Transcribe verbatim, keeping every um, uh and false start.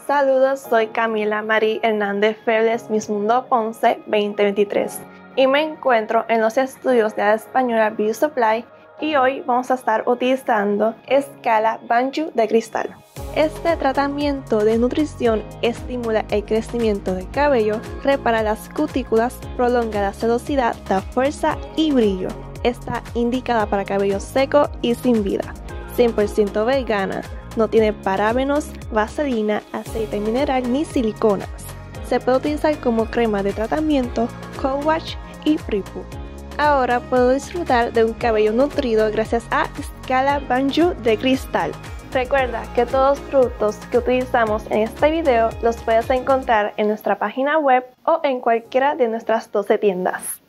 Saludos, soy Camila Marie Hernández Febles, Miss Mundo Ponce veinte veintitrés y me encuentro en los estudios de la española Beauty Supply y hoy vamos a estar utilizando Escala Banju de cristal. Este tratamiento de nutrición estimula el crecimiento del cabello, repara las cutículas, prolonga la sedosidad, da fuerza y brillo. Está indicada para cabello seco y sin vida, cien por ciento vegana, no tiene parabenos, vaselina, aceite mineral ni siliconas. Se puede utilizar como crema de tratamiento, cold wash y pre-poo. Ahora puedo disfrutar de un cabello nutrido gracias a Escala Banju de cristal. Recuerda que todos los productos que utilizamos en este video los puedes encontrar en nuestra página web o en cualquiera de nuestras doce tiendas.